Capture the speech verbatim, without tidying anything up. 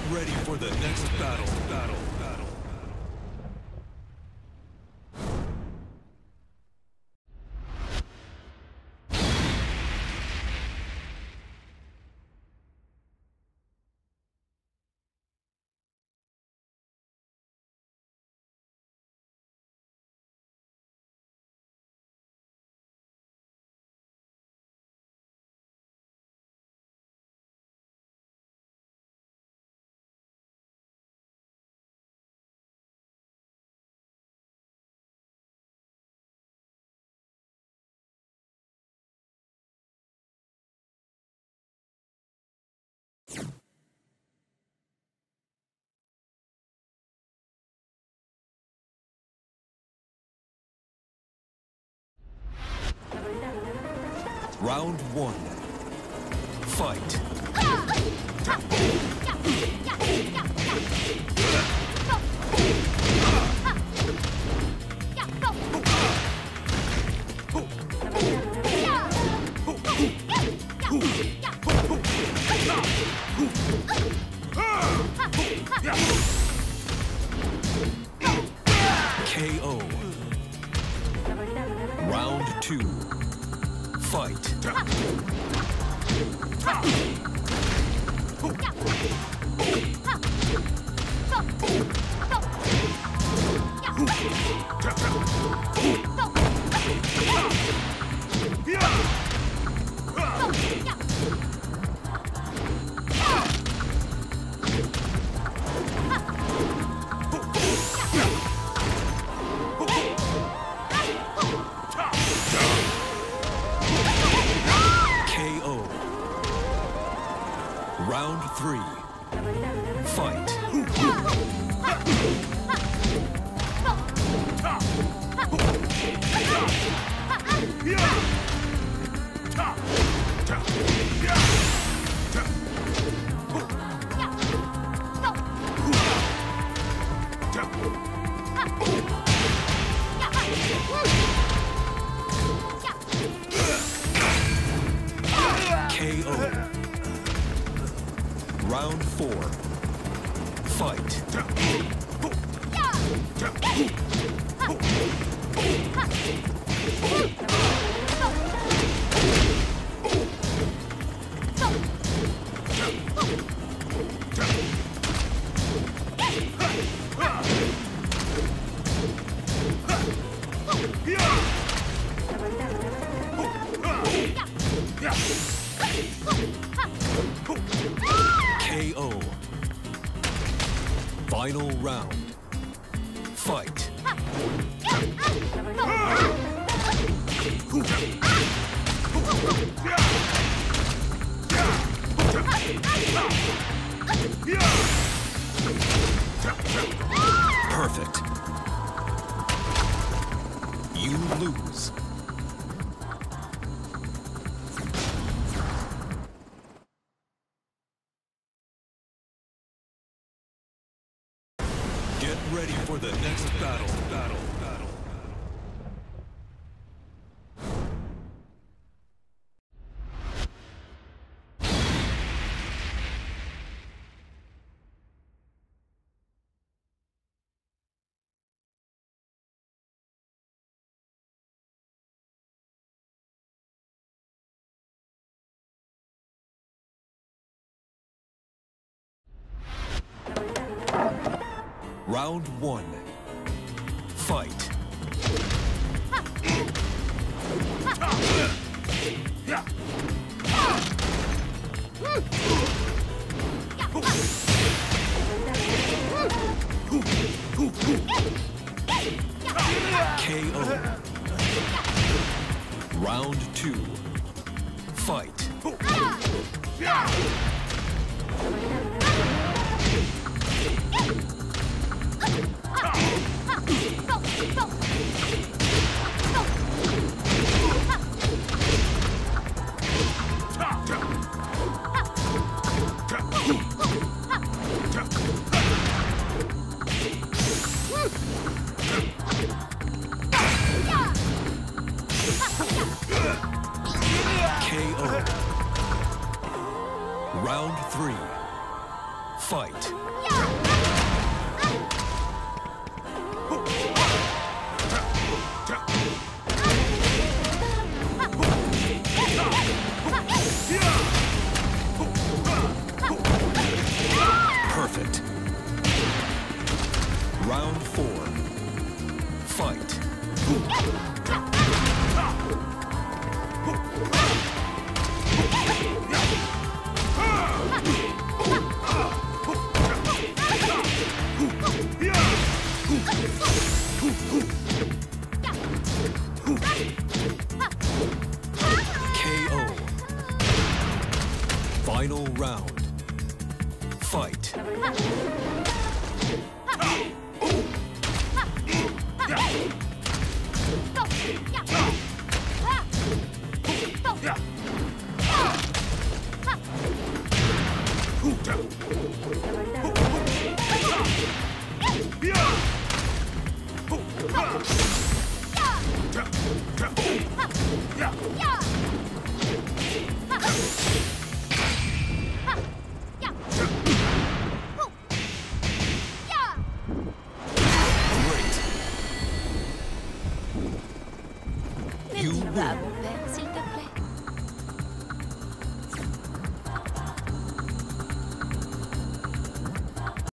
ready for the next battle. Battle. Battle. Round one. Fight. K O. Round two. Fight. Round three. Fight. K O. Round four. Fight. K O. Final round. Fight. Perfect. You lose. Get ready for the next battle. Battle. Battle. Round one. Fight. K O. Round two. Fight. K O. Fight. Perfect. Round four. Fight. K O. Final round. Fight. Tu vas, mon père, s'il te plaît?